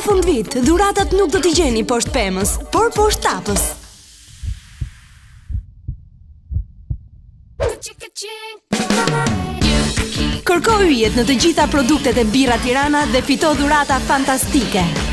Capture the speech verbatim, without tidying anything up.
fund vit, dhuratat nuk do t'i gjeni poshtë pemës, por poshtë tapës. Kërko yjet në të gjitha produktet e Birra Tirana dhe fito dhurata fantastike.